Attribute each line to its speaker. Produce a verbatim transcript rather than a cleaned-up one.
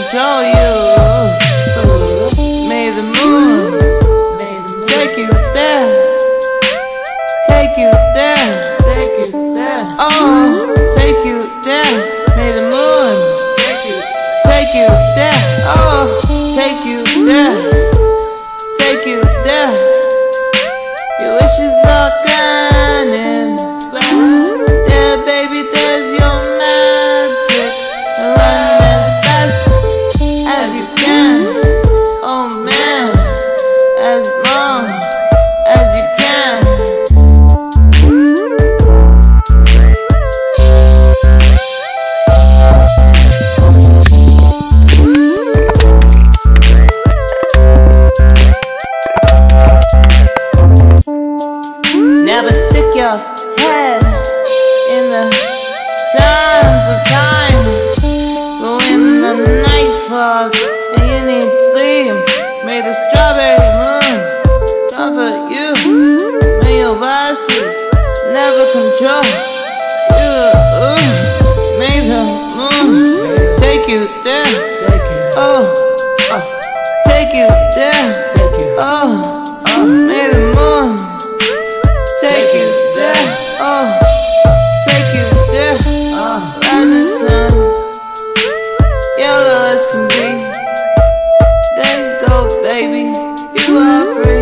Speaker 1: control you. May the moon take you there, take you there, take you there. Oh, take you there. May the moon take you, take you there. Oh, take you there, take you there. Your wishes are granted. Yeah, baby, there's your magic. Run as fast as you can. Oh man, as long as you can. Never stick your head in the sands of time. But when the night falls and you need sleep, may the strawberry moon comfort you. May your vices never control you. Ooh. May the moon take you there. Oh, oh. Take you there. Oh, oh. May the moon take you there. Oh, take you there. Oh, rising sun, yellow as can be. There you go, baby. You are free.